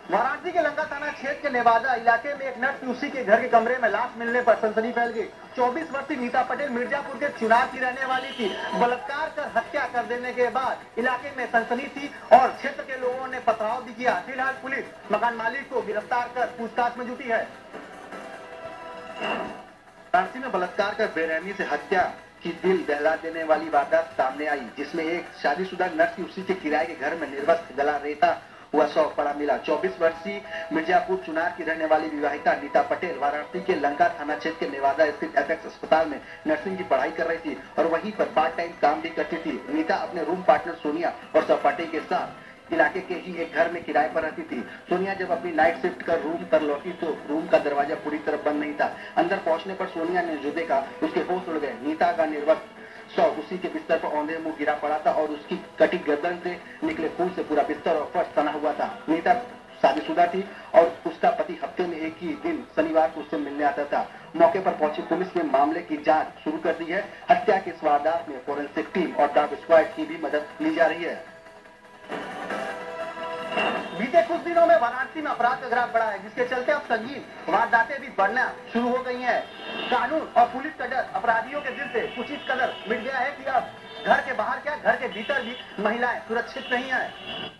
वाराणसी के लंका थाना क्षेत्र के नेवादा इलाके में एक नर्स की उसी के घर के कमरे में लाश मिलने पर सनसनी फैल गई। 24 वर्षीय नीता पटेल मिर्जापुर के चुनाव की रहने वाली थी। बलात्कार कर हत्या कर देने के बाद इलाके में सनसनी थी और क्षेत्र के लोगों ने पथराव भी किया। फिलहाल पुलिस मकान मालिक को गिरफ्तार कर पूछताछ में जुटी है। वाराणसी में बलात्कार कर बेरहमी से हत्या की दिल दहला देने वाली वारदात सामने आई, जिसमें एक शादीशुदा नर्स की उसी के किराए के घर में निर्वस्त्र गला रेता हुआ शव पड़ा मिला। 24 वर्षीय मिर्जापुर चुनार की रहने वाली विवाहिता नीता पटेल वाराणसी के लंका थाना क्षेत्र के नेवादा स्थित एपेक्स अस्पताल में नर्सिंग की पढ़ाई कर रही थी और वहीं पर पार्ट टाइम काम भी करती थी। नीता अपने रूम पार्टनर सोनिया और सहपाठी के साथ इलाके के ही एक घर में किराए पर रहती थी। सोनिया जब अपनी नाइट शिफ्ट कर रूम पर लौटी तो रूम का दरवाजा पूरी तरह बंद नहीं था। अंदर पहुंचने पर सोनिया ने जो देखा उसके होश उड़ गए। नीता का निर्वस्त्र शव उसी के बिस्तर पर औंधे मुंह गिरा पड़ा था और उसकी कटी गर्दन से निकले खून से पूरा बिस्तर और फर्श तना हुआ था। नीता शादीशुदा थी और उसका पति हफ्ते में एक ही दिन शनिवार को उससे मिलने आता था। मौके पर पहुंची पुलिस ने मामले की जांच शुरू कर दी है। हत्या के इस वारदात में फोरेंसिक टीम और डॉग स्क्वाड की भी मदद ली जा रही है। बीते कुछ दिनों में वाराणसी में अपराध का ग्राफ बढ़ा है, जिसके चलते अब संगीन वारदातें भी बढ़ना शुरू हो गई हैं। कानून और पुलिस का डर अपराधियों के दिल से कुछ इस कदर मिट गया है कि अब घर के बाहर क्या घर के भीतर भी महिलाएं सुरक्षित नहीं है।